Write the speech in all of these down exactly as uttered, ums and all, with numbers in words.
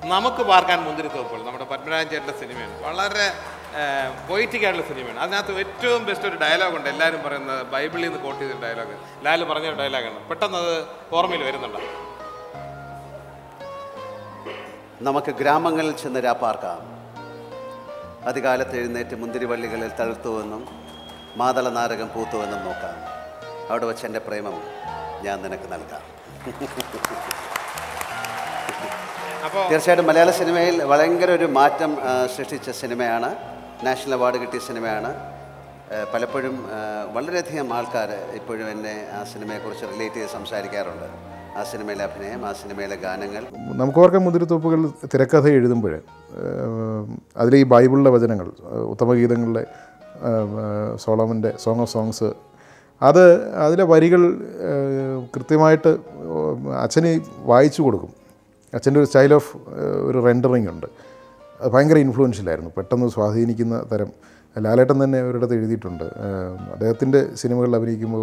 നമുക്ക് പാർക്കാൻ മുന്തിരിത്തോപ്പുകൾ നമ്മുടെ പത്മനാഭൻ ചേട്ടൻ്റെ സിനിമയാണ്. വളരെ പൊയിറ്റിക് ആയിട്ടുള്ള സിനിമയാണ്. അതിനകത്ത് ഏറ്റവും ബെസ്റ്റ് ഒരു ഡയലോഗുണ്ട്, എല്ലാവരും പറയുന്നത് ബൈബിളിൽ നിന്ന് കോട്ട് ചെയ്തൊരു ഡയലോഗ്, ലാൽ പറഞ്ഞൊരു ഡയലോഗാണ്, പെട്ടെന്ന് അത് ഓർമ്മയിൽ വരുന്നുണ്ട്. നമുക്ക് ഗ്രാമങ്ങളിൽ ചെന്ന് രാപ്പാർക്കാം, അധികാലത്ത് എഴുന്നേറ്റ് മുന്തിരിവള്ളികളിൽ തഴുത്തുവെന്നും മാതള നാരകം പൂത്തുവെന്നും നോക്കാം, അവിടെ വച്ച് എൻ്റെ പ്രേമം ഞാൻ നിനക്ക് നൽകാം. അപ്പോൾ തീർച്ചയായിട്ടും മലയാള സിനിമയിൽ ഭയങ്കര ഒരു മാറ്റം സൃഷ്ടിച്ച സിനിമയാണ്, നാഷണൽ അവാർഡ് കിട്ടിയ സിനിമയാണ്. പലപ്പോഴും വളരെയധികം ആൾക്കാർ ഇപ്പോഴും എന്നെ ആ സിനിമയെക്കുറിച്ച് റിലേറ്റ് ചെയ്ത് സംസാരിക്കാറുണ്ട്. ആ സിനിമയിലെ അഭിനയം, ആ സിനിമയിലെ ഗാനങ്ങൾ. നമുക്ക് ഓർക്കാൻ മുന്തിരിത്തോപ്പുകൾ തിരക്കഥ എഴുതുമ്പോൾ അതിൽ ഈ ബൈബിളിലെ വചനങ്ങൾ, ഉത്തമഗീതങ്ങളിലെ സോളമൻ്റെ സോങ് ഓഫ് സോങ്സ്, അത് അതിലെ വരികൾ കൃത്യമായിട്ട് അച്ഛന് വായിച്ചു കൊടുക്കും. അച്ഛൻ്റെ ഒരു സ്റ്റൈൽ ഓഫ് ഒരു റെൻഡറിങ് ഉണ്ട്, അത് ഭയങ്കര ഇൻഫ്ലുവൻഷ്യലായിരുന്നു, പെട്ടെന്ന് സ്വാധീനിക്കുന്ന തരം. ലാലേട്ടൻ തന്നെ ഒരിടത്ത് എഴുതിയിട്ടുണ്ട്, അദ്ദേഹത്തിൻ്റെ സിനിമകളിൽ അഭിനയിക്കുമ്പോൾ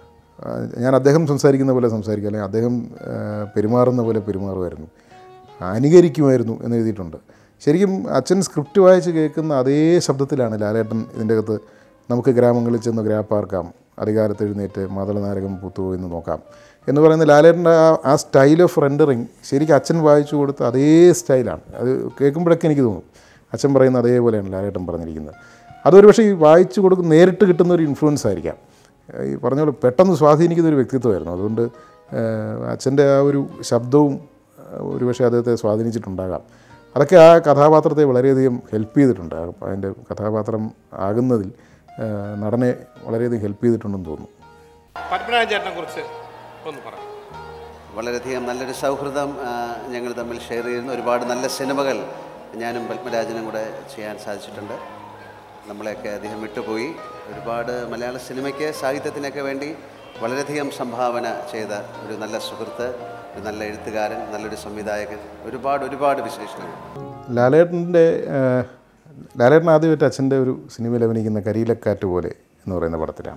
ഞാൻ അദ്ദേഹം സംസാരിക്കുന്ന പോലെ സംസാരിക്കുക, അല്ലെങ്കിൽ അദ്ദേഹം പെരുമാറുന്ന പോലെ പെരുമാറുമായിരുന്നു, അനുകരിക്കുമായിരുന്നു എന്ന് എഴുതിയിട്ടുണ്ട്. ശരിക്കും അച്ഛൻ സ്ക്രിപ്റ്റ് വായിച്ച് കേൾക്കുന്ന അതേ ശബ്ദത്തിലാണ് ലാലേട്ടൻ ഇതിൻ്റെ അകത്ത് നമുക്ക് ഗ്രാമങ്ങളിൽ ചെന്ന് ഗ്രാപ്പാർക്കാം, അധികാരത്ത് എഴുന്നേറ്റ് മാതള നാരകം പൂത്തുവോ എന്ന് നോക്കാം എന്ന് പറയുന്ന ലാലേട്ടൻ്റെ ആ ആ സ്റ്റൈൽ ഓഫ് റെൻഡറിങ് ശരിക്കും അച്ഛൻ വായിച്ചു കൊടുത്ത അതേ സ്റ്റൈലാണ്. അത് കേൾക്കുമ്പോഴൊക്കെ എനിക്ക് തോന്നും അച്ഛൻ പറയുന്ന അതേപോലെയാണ് ലാലേട്ടൻ പറഞ്ഞിരിക്കുന്നത്. അതൊരു പക്ഷേ ഈ വായിച്ചു കൊടുക്കുന്ന നേരിട്ട് കിട്ടുന്ന ഒരു ഇൻഫ്ലുവൻസ് ആയിരിക്കാം, ഈ പറഞ്ഞ പോലെ പെട്ടെന്ന് സ്വാധീനിക്കുന്ന ഒരു വ്യക്തിത്വമായിരുന്നു. അതുകൊണ്ട് അച്ഛൻ്റെ ആ ഒരു ശബ്ദവും ഒരു പക്ഷേ അദ്ദേഹത്തെ സ്വാധീനിച്ചിട്ടുണ്ടാകാം. അതൊക്കെ ആ കഥാപാത്രത്തെ വളരെയധികം ഹെൽപ്പ് ചെയ്തിട്ടുണ്ട്. അതിൻ്റെ കഥാപാത്രം ആകുന്നതിൽ നടനെ വളരെയധികം ഹെൽപ്പ് ചെയ്തിട്ടുണ്ടെന്ന് തോന്നുന്നു. പത്മനാഭൻ ചേട്ടനെ കുറിച്ച് ഒന്ന് പറയാം. വളരെയധികം നല്ലൊരു സൗഹൃദം ഞങ്ങൾ തമ്മിൽ ഷെയർ ചെയ്യുന്ന ഒരുപാട് നല്ല സിനിമകൾ ഞാനും പത്മരാജനും കൂടെ ചെയ്യാൻ സാധിച്ചിട്ടുണ്ട്. നമ്മളെയൊക്കെ അദ്ദേഹം വിട്ടുപോയി. ഒരുപാട് മലയാള സിനിമയ്ക്ക് സാഹിത്യത്തിനൊക്കെ വേണ്ടി വളരെയധികം സംഭാവന ചെയ്ത ഒരു നല്ല സുഹൃത്ത്, ഒരു നല്ല എഴുത്തുകാരൻ, നല്ലൊരു സംവിധായകൻ, ഒരുപാട് ഒരുപാട് വിശേഷണങ്ങൾ. ലാലേട്ടൻ്റെ ലാലേട്ടൻ ആദ്യമായിട്ട് അച്ഛൻ്റെ ഒരു സിനിമയിൽ അഭിനയിക്കുന്ന കരിയിലക്കാറ്റ് പോലെ എന്ന് പറയുന്ന പടത്തിലാണ്.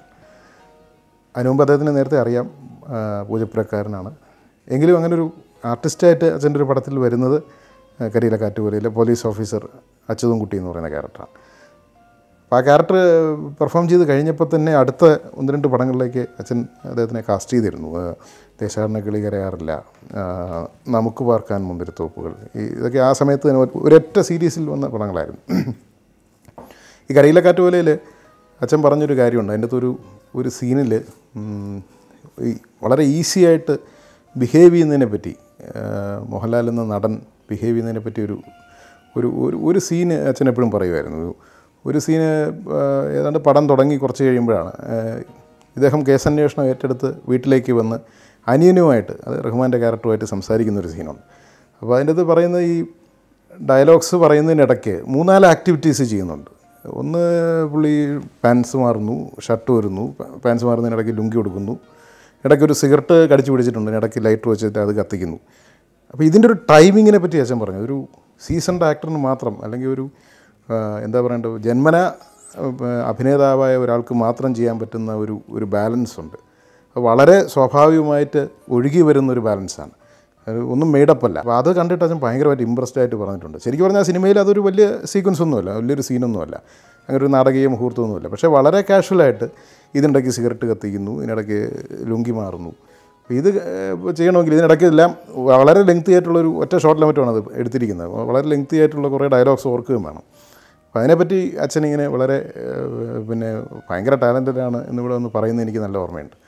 അതിന് മുമ്പ് അദ്ദേഹത്തിന് നേരത്തെ അറിയാം, പൂജപ്പുരക്കാരനാണ്. എങ്കിലും അങ്ങനൊരു ആർട്ടിസ്റ്റായിട്ട് അച്ഛൻ്റെ ഒരു പടത്തിൽ വരുന്നത് കരിയിലക്കാറ്റ് പോലെയിലെ പോലീസ് ഓഫീസർ അച്യുതൻ കുട്ടി എന്ന് പറയുന്ന ക്യാരക്ടറാണ്. അപ്പോൾ ആ ക്യാരക്ടർ പെർഫോം ചെയ്ത് കഴിഞ്ഞപ്പോൾ തന്നെ അടുത്ത ഒന്ന് രണ്ട് പടങ്ങളിലേക്ക് അച്ഛൻ അദ്ദേഹത്തിനെ കാസ്റ്റ് ചെയ്തിരുന്നു. ദേശാടന കിളി കരയാറില്ല, നമുക്ക് പാർക്കാൻ മുന്തിരിത്തോപ്പുകൾ, ഈ ഇതൊക്കെ ആ സമയത്ത് തന്നെ ഒരൊറ്റ സീരീസിൽ വന്ന പടങ്ങളായിരുന്നു. ഈ കരിയിലക്കാറ്റ് പോലെയിൽ അച്ഛൻ പറഞ്ഞൊരു കാര്യമുണ്ട്. അതിൻ്റെ അകത്തൊരു ഒരു സീനിൽ ഈ വളരെ ഈസി ആയിട്ട് ബിഹേവ് ചെയ്യുന്നതിനെ പറ്റി, മോഹൻലാൽ എന്ന നടൻ ബിഹേവ് ചെയ്യുന്നതിനെ പറ്റി ഒരു ഒരു ഒരു സീന് അച്ഛൻ എപ്പോഴും പറയുമായിരുന്നു. ഒരു സീന് ഏതാണ്ട് പടം തുടങ്ങി കുറച്ച് കഴിയുമ്പോഴാണ് ഇദ്ദേഹം കേസന്വേഷണം ഏറ്റെടുത്ത് വീട്ടിലേക്ക് വന്ന് അനിയനുമായിട്ട്, അത് റഹ്മാൻ്റെ ക്യാരക്ടറുമായിട്ട് സംസാരിക്കുന്നൊരു സീനുണ്ട്. അപ്പോൾ അതിൻ്റെ അത് പറയുന്ന ഈ ഡയലോഗ്സ് പറയുന്നതിനിടയ്ക്ക് മൂന്നാല് ആക്ടിവിറ്റീസ് ചെയ്യുന്നുണ്ട്. ഒന്ന് പുള്ളി പാൻസ് മാറുന്നു, ഷർട്ട് വരുന്നു, പാൻസ് മാറുന്നതിനിടയ്ക്ക് ലുങ്കി കൊടുക്കുന്നു, ഇടയ്ക്ക് ഒരു സിഗരറ്റ് കടിച്ചു പിടിച്ചിട്ടുണ്ട്, ഇടയ്ക്ക് ലൈറ്റർ വെച്ചിട്ട് അത് കത്തിക്കുന്നു. അപ്പോൾ ഇതിൻ്റെ ഒരു ടൈമിങ്ങിനെ പറ്റി അച്ഛൻ പറഞ്ഞു, ഒരു സീസൺഡ് ആക്ടറിന് മാത്രം, അല്ലെങ്കിൽ ഒരു എന്താ പറയേണ്ടത്, ജന്മന അഭിനേതാവായ ഒരാൾക്ക് മാത്രം ചെയ്യാൻ പറ്റുന്ന ഒരു ഒരു ബാലൻസ് ഉണ്ട്. വളരെ സ്വാഭാവികമായിട്ട് ഒഴുകി വരുന്നൊരു ബാലൻസാണ്, ഒന്നും മെയ്ഡപ്പല്ല. അപ്പോൾ അത് കണ്ടിട്ട് അച്ഛൻ ഭയങ്കരമായിട്ട് ഇമ്പ്രസ്ഡ് ആയിട്ട് പറഞ്ഞിട്ടുണ്ട്. ശരിക്കും പറഞ്ഞാൽ ആ സിനിമയിൽ അതൊരു വലിയ സീക്വൻസ് ഒന്നുമല്ല, വലിയൊരു സീനൊന്നുമല്ല, അങ്ങനെ ഒരു നാടകീയ മുഹൂർത്തമൊന്നുമില്ല. പക്ഷേ വളരെ കാഷ്വലായിട്ട് ഇതിനിടയ്ക്ക് സിഗരറ്റ് കത്തിക്കുന്നു, ഇതിനിടയ്ക്ക് ലുങ്കി മാറുന്നു. ഇത് ചെയ്യണമെങ്കിൽ ഇതിനിടയ്ക്ക് എല്ലാം വളരെ ലെങ്തി ആയിട്ടുള്ളൊരു ഒറ്റ ഷോർട്ട് മറ്റുമാണ് അത് എടുത്തിരിക്കുന്നത്. വളരെ ലെങ്തി ആയിട്ടുള്ള കുറേ ഡയലോഗ്സ് ഓർക്കുകയും വേണം. അപ്പോൾ അതിനെപ്പറ്റി അച്ഛനിങ്ങനെ വളരെ പിന്നെ ഭയങ്കര ടാലൻറ്റഡാണ് എന്നിവിടെ ഒന്ന് പറയുന്നത് എനിക്ക് നല്ല ഓർമ്മയുണ്ട്.